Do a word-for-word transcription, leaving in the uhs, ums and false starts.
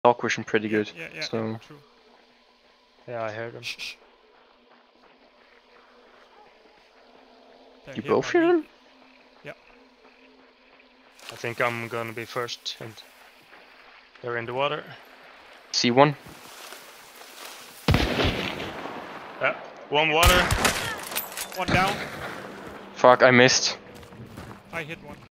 dog vision pretty Yeah, good. yeah, yeah, So yeah, true. Yeah, I heard him. Shh, shh. They're you here both by hear me. them? Yeah. I think I'm gonna be first, and they're in the water. See one. Yeah, one water. One down. Fuck, I missed. I hit one.